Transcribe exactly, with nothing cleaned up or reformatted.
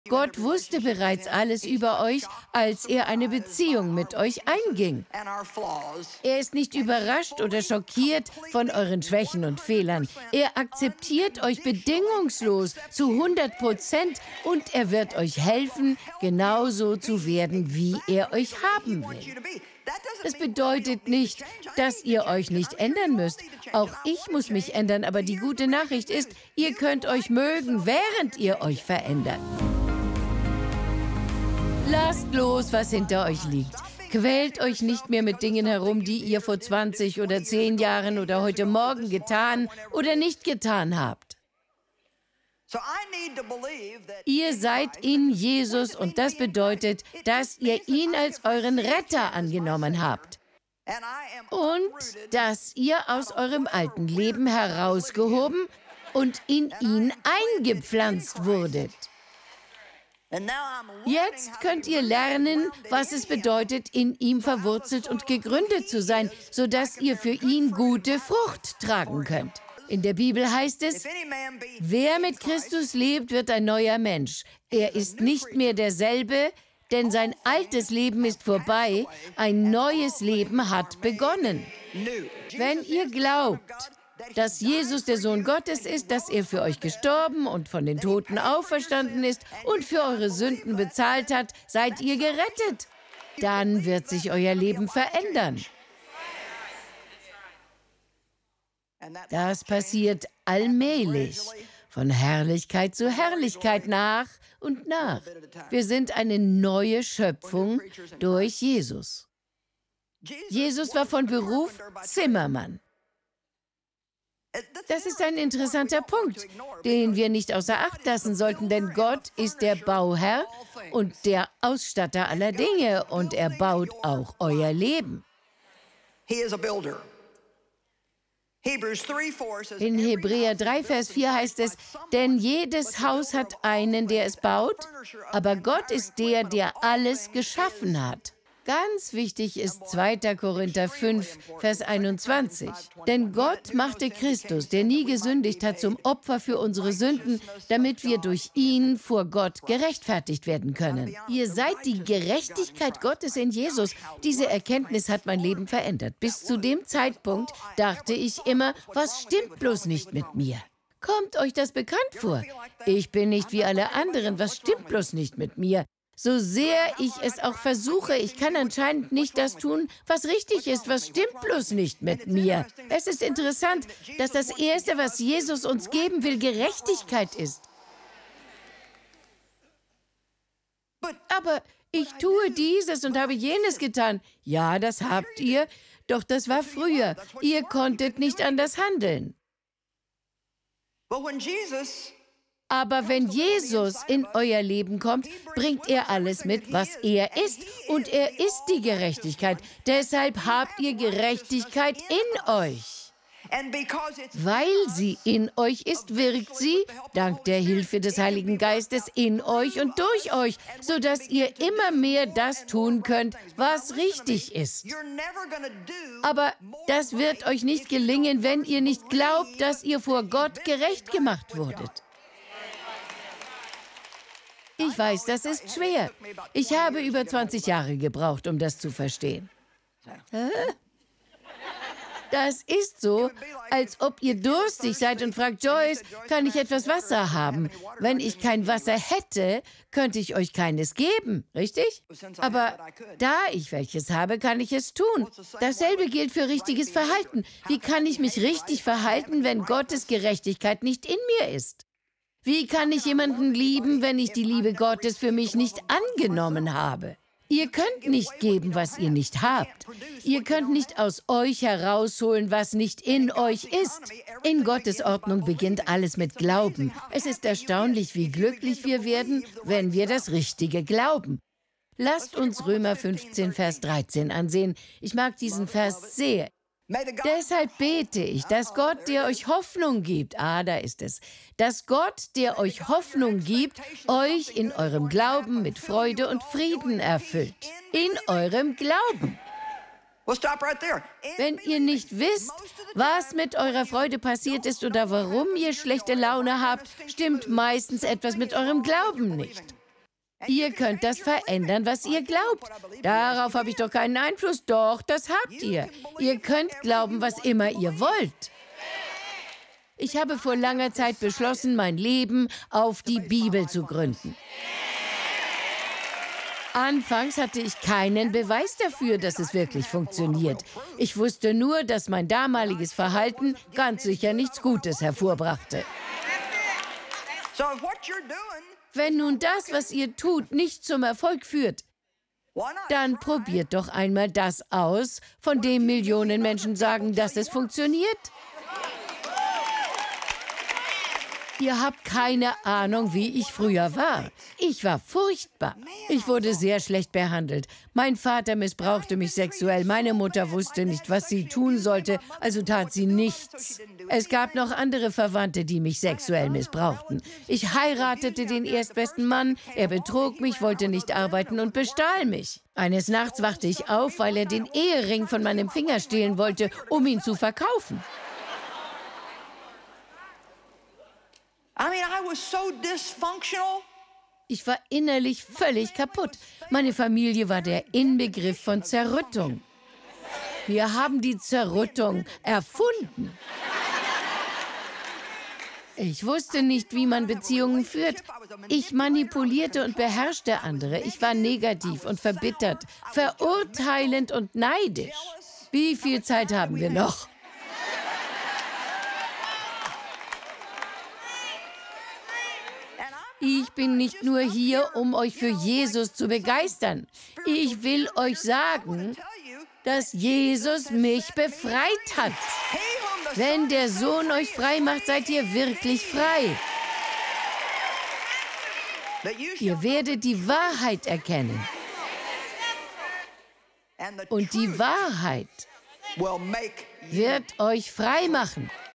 Gott wusste bereits alles über euch, als er eine Beziehung mit euch einging. Er ist nicht überrascht oder schockiert von euren Schwächen und Fehlern. Er akzeptiert euch bedingungslos zu hundert Prozent und er wird euch helfen, genauso zu werden, wie er euch haben will. Das bedeutet nicht, dass ihr euch nicht ändern müsst. Auch ich muss mich ändern, aber die gute Nachricht ist, ihr könnt euch mögen, während ihr euch verändert. Lasst los, was hinter euch liegt. Quält euch nicht mehr mit Dingen herum, die ihr vor zwanzig oder zehn Jahren oder heute Morgen getan oder nicht getan habt. Ihr seid in Jesus und das bedeutet, dass ihr ihn als euren Retter angenommen habt. Und dass ihr aus eurem alten Leben herausgehoben und in ihn eingepflanzt wurdet. Jetzt könnt ihr lernen, was es bedeutet, in ihm verwurzelt und gegründet zu sein, sodass ihr für ihn gute Frucht tragen könnt. In der Bibel heißt es, wer mit Christus lebt, wird ein neuer Mensch. Er ist nicht mehr derselbe, denn sein altes Leben ist vorbei, ein neues Leben hat begonnen. Wenn ihr glaubt, dass Jesus der Sohn Gottes ist, dass er für euch gestorben und von den Toten auferstanden ist und für eure Sünden bezahlt hat, seid ihr gerettet. Dann wird sich euer Leben verändern. Das passiert allmählich, von Herrlichkeit zu Herrlichkeit, nach und nach. Wir sind eine neue Schöpfung durch Jesus. Jesus war von Beruf Zimmermann. Das ist ein interessanter Punkt, den wir nicht außer Acht lassen sollten, denn Gott ist der Bauherr und der Ausstatter aller Dinge und er baut auch euer Leben. In Hebräer drei, Vers vier heißt es, denn jedes Haus hat einen, der es baut, aber Gott ist der, der alles geschaffen hat. Ganz wichtig ist zweiter Korinther fünf, Vers einundzwanzig. Denn Gott machte Christus, der nie gesündigt hat, zum Opfer für unsere Sünden, damit wir durch ihn vor Gott gerechtfertigt werden können. Ihr seid die Gerechtigkeit Gottes in Jesus. Diese Erkenntnis hat mein Leben verändert. Bis zu dem Zeitpunkt dachte ich immer, was stimmt bloß nicht mit mir? Kommt euch das bekannt vor? Ich bin nicht wie alle anderen, was stimmt bloß nicht mit mir? So sehr ich es auch versuche, ich kann anscheinend nicht das tun, was richtig ist. Was stimmt bloß nicht mit mir? Es ist interessant, dass das Erste, was Jesus uns geben will, Gerechtigkeit ist. Aber ich tue dieses und habe jenes getan. Ja, das habt ihr, doch das war früher. Ihr konntet nicht anders handeln. Aber wenn Jesus in euer Leben kommt, bringt er alles mit, was er ist. Und er ist die Gerechtigkeit. Deshalb habt ihr Gerechtigkeit in euch. Weil sie in euch ist, wirkt sie, dank der Hilfe des Heiligen Geistes, in euch und durch euch, sodass ihr immer mehr das tun könnt, was richtig ist. Aber das wird euch nicht gelingen, wenn ihr nicht glaubt, dass ihr vor Gott gerecht gemacht wurdet. Ich weiß, das ist schwer. Ich habe über zwanzig Jahre gebraucht, um das zu verstehen. Hä? Das ist so, als ob ihr durstig seid und fragt, Joyce, kann ich etwas Wasser haben? Wenn ich kein Wasser hätte, könnte ich euch keines geben, richtig? Aber da ich welches habe, kann ich es tun. Dasselbe gilt für richtiges Verhalten. Wie kann ich mich richtig verhalten, wenn Gottes Gerechtigkeit nicht in mir ist? Wie kann ich jemanden lieben, wenn ich die Liebe Gottes für mich nicht angenommen habe? Ihr könnt nicht geben, was ihr nicht habt. Ihr könnt nicht aus euch herausholen, was nicht in euch ist. In Gottes Ordnung beginnt alles mit Glauben. Es ist erstaunlich, wie glücklich wir werden, wenn wir das Richtige glauben. Lasst uns Römer fünfzehn, Vers dreizehn ansehen. Ich mag diesen Vers sehr. Deshalb bete ich, dass Gott, der euch Hoffnung gibt, ah, da ist es, dass Gott, der euch Hoffnung gibt, euch in eurem Glauben mit Freude und Frieden erfüllt. In eurem Glauben. Wenn ihr nicht wisst, was mit eurer Freude passiert ist oder warum ihr schlechte Laune habt, stimmt meistens etwas mit eurem Glauben nicht. Ihr könnt das verändern, was ihr glaubt. Darauf habe ich doch keinen Einfluss. Doch, das habt ihr. Ihr könnt glauben, was immer ihr wollt. Ich habe vor langer Zeit beschlossen, mein Leben auf die Bibel zu gründen. Anfangs hatte ich keinen Beweis dafür, dass es wirklich funktioniert. Ich wusste nur, dass mein damaliges Verhalten ganz sicher nichts Gutes hervorbrachte. Wenn nun das, was ihr tut, nicht zum Erfolg führt, dann probiert doch einmal das aus, von dem Millionen Menschen sagen, dass es funktioniert. Ihr habt keine Ahnung, wie ich früher war. Ich war furchtbar. Ich wurde sehr schlecht behandelt. Mein Vater missbrauchte mich sexuell. Meine Mutter wusste nicht, was sie tun sollte, also tat sie nichts. Es gab noch andere Verwandte, die mich sexuell missbrauchten. Ich heiratete den erstbesten Mann. Er betrog mich, wollte nicht arbeiten und bestahl mich. Eines Nachts wachte ich auf, weil er den Ehering von meinem Finger stehlen wollte, um ihn zu verkaufen. Ich war innerlich völlig kaputt. Meine Familie war der Inbegriff von Zerrüttung. Wir haben die Zerrüttung erfunden. Ich wusste nicht, wie man Beziehungen führt. Ich manipulierte und beherrschte andere. Ich war negativ und verbittert, verurteilend und neidisch. Wie viel Zeit haben wir noch? Ich bin nicht nur hier, um euch für Jesus zu begeistern. Ich will euch sagen, dass Jesus mich befreit hat. Wenn der Sohn euch frei macht, seid ihr wirklich frei. Ihr werdet die Wahrheit erkennen. Und die Wahrheit wird euch frei machen.